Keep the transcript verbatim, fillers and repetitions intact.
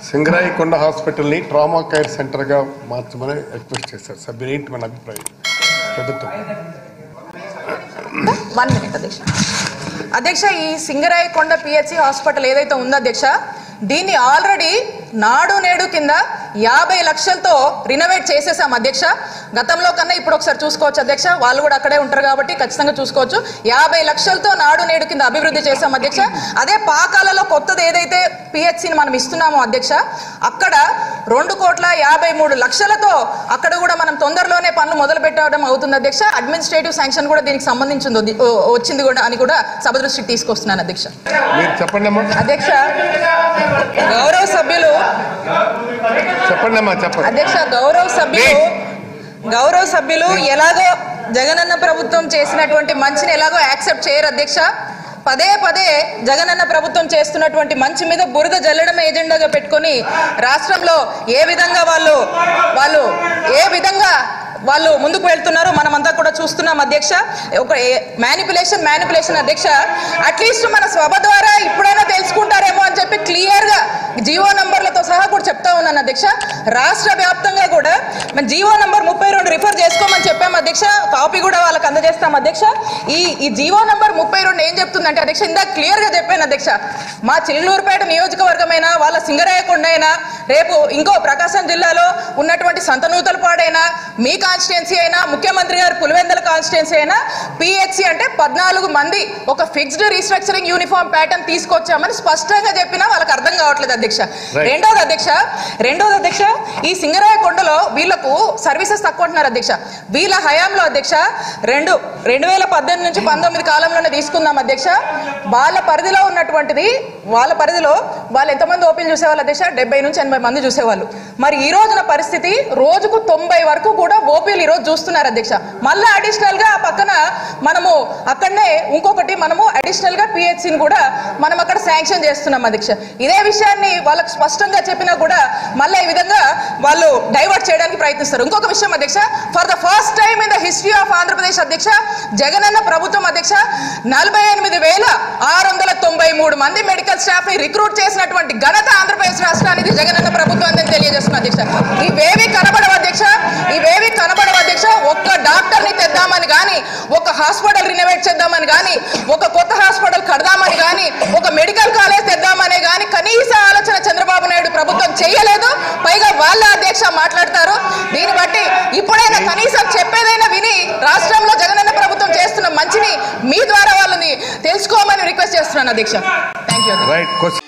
సింగరాయకొండ హాస్పిటల్ని trauma care సెంటర్గా మార్చమని request చేశారు సభ్యులు. ఏంటి మన అభిప్రాయం? ప్రభుత్వం వన్ మినిట్ అధ్యక్ష. అధ్యక్ష, ఈ సింగరాయకొండ పిహెచ్సి హాస్పిటల్ ఏదైతే ఉందో అధ్యక్ష, దీన్ని ఆల్రెడీ నాడు నేడు కింద యాభై లక్షలతో రినోవేట్ చేసేసాం అధ్యక్ష. గతంలో కన్నా ఇప్పుడు ఒకసారి చూసుకోవచ్చు అధ్యక్ష, వాళ్ళు కూడా అక్కడే ఉంటారు కాబట్టి ఖచ్చితంగా చూసుకోవచ్చు. యాభై లక్షలతో నాడు నేడు కింద అభివృద్ధి చేసాం అధ్యక్ష. అదే పాకాలలో కొత్తది ఏదైతే పిహెచ్సిని మనం ఇస్తున్నామో అధ్యక్ష, అక్కడ రెండు కోట్ల యాభై మూడు లక్షలతో అక్కడ కూడా మనం తొందరలోనే పనులు మొదలు పెట్టడం అవుతుంది అధ్యక్ష. అడ్మినిస్ట్రేటివ్ శాంక్షన్ కూడా దీనికి సంబంధించింది వచ్చింది కూడా అని కూడా సభ దృష్టికి తీసుకొస్తున్నాను అధ్యక్ష. చెప్పండి అధ్యక్ష, గౌరవ సభ్యులు చెప్పండి చెప్పండి అధ్యక్ష గౌరవ సభ్యులు గౌరవ సభ్యులు ఎలాగో జగనన్న ప్రభుత్వం చేసినటువంటి మంచిని ఎలాగో యాక్సెప్ట్ చేయరు అధ్యక్ష. పదే పదే జగనన్న ప్రభుత్వం చేస్తున్నటువంటి మంచి మీద బురద జల్లడం ఏజెండాగా పెట్టుకొని రాష్ట్రంలో ఏ విధంగా వాళ్ళు వాళ్ళు ఏ విధంగా వాళ్ళు ముందుకు వెళ్తున్నారో మనమంతా కూడా చూస్తున్నాం అధ్యక్ష. ఒక మ్యానిపులేషన్ మ్యానిపులేషన్ అధ్యక్ష. అట్లీస్ట్ మన సభ ద్వారా ఇప్పుడైనా తెలుసుకుంటారేమో అని చెప్పి క్లియర్గా జీవో నంబర్లతో సహా కూడా చెప్తా ఉన్నాను అధ్యక్ష. రాష్ట్ర వ్యాప్తంగా కూడా మన జీవో నంబర్ ముప్పై రెండు రిఫర్ చేసుకోమని చెప్పాము అధ్యక్ష. కాపీ కూడా వాళ్ళకి అందజేస్తాం అధ్యక్ష. ఈ ఈ జీవో నంబర్ ముప్పై రెండు ఏం చెప్తుందంటే అధ్యక్ష, ఇందాక క్లియర్గా చెప్పాను అధ్యక్ష, మా చిల్లూరుపేట నియోజకవర్గమైనా వాళ్ళ సింగరాయకొండ అయినా రేపు ఇంకో ప్రకాశం జిల్లాలో ఉన్నటువంటి సంతనూతలపాడైనా మీ కాన్స్టిట్యున్సీ అయినా ముఖ్యమంత్రి గారు పులివెందుల కాన్స్టిట్యున్సీ అయినా పిహెచ్సి అంటే పద్నాలుగు మంది ఒక ఫిక్స్డ్ రీస్ట్రక్చరింగ్ యూనిఫామ్ ప్యాటర్న్ తీసుకొచ్చామని స్పష్టంగా చెప్పినా వాళ్ళకి అర్థం కావట్లేదు అధ్యక్ష. రెండోది అధ్యక్ష రెండోది అధ్యక్ష ఈ సింగరాయకొండలో వీళ్లకు సర్వీసెస్ తక్కువ అంటున్నారు అధ్యక్ష. వీళ్ళ హయాంలో అధ్యక్ష రెండు రెండు వేల పద్దెనిమిది నుంచి పంతొమ్మిది కాలంలోనే తీసుకుందాం అధ్యక్ష. వాళ్ళ పరిధిలో ఉన్నటువంటిది వాళ్ళ పరిధిలో వాళ్ళు ఎంతమంది ఓపీలు చూసేవాళ్ళు అధ్యక్ష? డెబ్బై నుంచి ఎనభై మంది చూసేవాళ్ళు. మరి ఈ రోజున పరిస్థితి రోజుకు తొంభై వరకు కూడా ఓపీలు ఈ రోజు చూస్తున్నారు అధ్యక్ష. మళ్ళీ అడిషనల్ గా ఆ పక్కన మనము అక్కడనే ఇంకొకటి మనము అడిషనల్ గా పిహెచ్సిని కూడా మనం అక్కడ శాంక్షన్ చేస్తున్నాం అధ్యక్ష. ఇదే విషయాన్ని వాళ్ళకి స్పష్టంగా చెప్పినా కూడా మళ్ళీ ఈ విధంగా వాళ్ళు డైవర్ట్ చేయడానికి ప్రయత్నిస్తారు. ఇంకొక విషయం అధ్యక్ష, for the first time in the history of Andhra Pradesh అధ్యక్ష, జగనన్న ప్రభుత్వం అధ్యక్ష నలభై ఎనిమిది వేల ఆరు వందల తొంభై మూడు మంది మెడికల్ స్టాఫ్ ని రిక్రూట్ చేసినటువంటి ఘనత ఆంధ్రప్రదేశ్ రాష్ట్రానికి జగనన్న ప్రభుత్వం అని తెలియజేస్తున్నా అధ్యక్ష. ఇవేవి కనబడవు అధ్యక్ష, ఇవేవి కనబడవు అధ్యక్ష. ఒక్క డాక్టర్ ని తెద్దామని కానీ, ఒక హాస్పిటల్ రినోవేట్ చేద్దామని కానీ, ఒక కొత్త హాస్పిటల్ కడదామని కానీ, ఒక మెడికల్ కాలేజ్ తెద్దామనే కానీ కనీస ఆలోచన చంద్రబాబు నాయుడు ప్రభుత్వం చేయలేదు. పైగా వాళ్ళ అధ్యక్ష మాట్లాడతారు. దీన్ని బట్టి ఇప్పుడైనా కనీసం చెప్పేదైనా విని రాష్ట్రంలో జగనన్న ప్రభుత్వం చేస్తున్న మంచిని మీ ద్వారా వాళ్ళని తెలుసుకోమని రిక్వెస్ట్ చేస్తున్నాను అధ్యక్ష. Thank you.